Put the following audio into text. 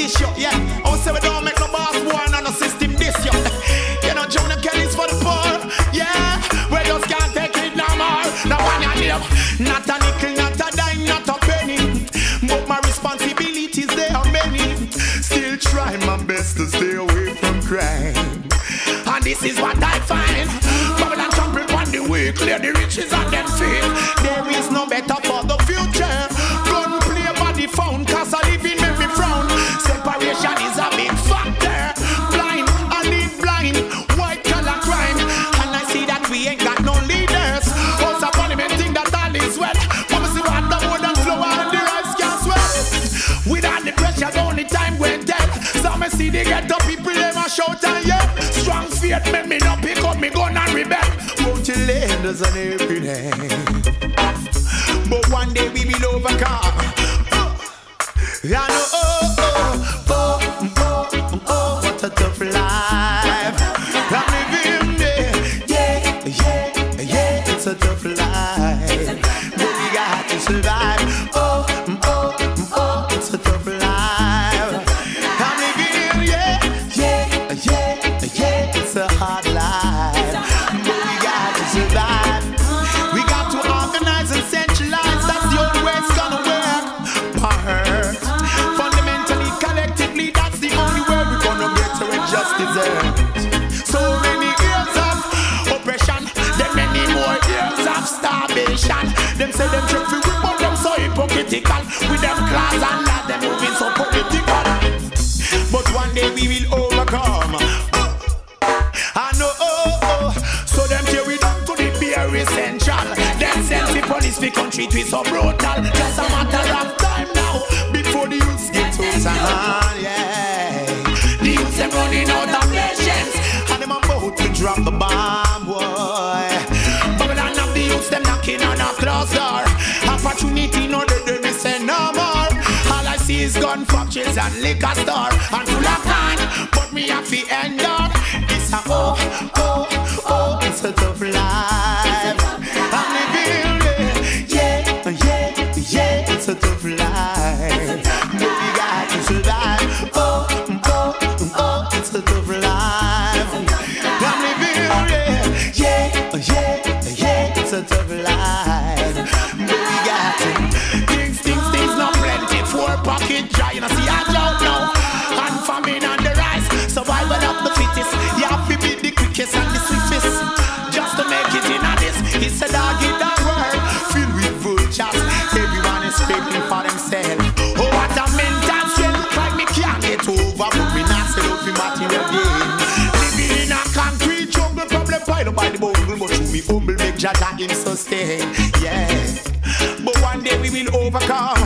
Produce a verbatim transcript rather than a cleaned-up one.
this yo, yeah. I say we don't make no boss war on the system this yo. You know, Jonah Kelly's for the poor, yeah. We just can't take it no more. No one I live, not a nickel, not a dime, not a penny. But my responsibilities, they are many. Still try my best to stay away from crime. And this is what I find. Babylon trample on the way, clear the riches on them feet. There is no better for the future. Gun play by the phone, cause I live in make me frown. Separation is a big factor. Blind, I live blind, white collar crime. And I see that we ain't got no leaders. What's a parliament think that all is well. Mama see what the more than flour and the rice can swell. Without the pressure, the only time when dead. Some see they get the people, they must shout and yell. Strong faith make me not pick up me gun and rebel. Won't you lend us an every day? But one day we will overcome. I know, oh, oh, oh, oh, oh, what a tough life I'm living there. Yeah, yeah, yeah, it's a tough life, but we got to survive. Oh, oh, oh, it's a tough life I'm living. Yeah, yeah, yeah, yeah, it's a hard life, but we got to survive. We got to organize and centralize. That's the only way it's gonna work. Part. Fundamentally, collectively, that's the only way we're gonna get to what justice deserves. So many years of oppression, then many more years of starvation. Them say them trick free, but them so hypocritical. With them class and not them moving so political. But one day we will overcome. I know, oh, oh. So them carry down to the bare essential. Them send the police for country to so brutal. Just a matter of time now before the youths get to town, yeah. The youths are running out of patience, and them about to drop the bomb, boy. But when I have the youths, them knocking on a closed door. Opportunity, no, they don't say no more. All I see is gun factories and liquor store and full of can, but me have to end up. It's a oh, oh, oh, it's a tough life I'm living, yeah, yeah, yeah, it's a tough life, but we got to survive. Oh, oh, oh, it's a tough life I'm living, yeah, yeah, yeah, it's a tough life, but we got to. Things, things, things, not plenty, four pocket dry, you know, see I don't know. And famine on the rise, survival of the fittest. You have to be the quickest and the swiftest, just to make it in on this. It's a dog in the world, filled with vultures. Everyone is speaking for themselves. Oh, what a mental strength, like me can't get over, but me not sell out for material gain. Living in a concrete jungle, problem pile up by the bungle, but through me humble make Jah Jah him sustain. Yeah, but one day we will overcome.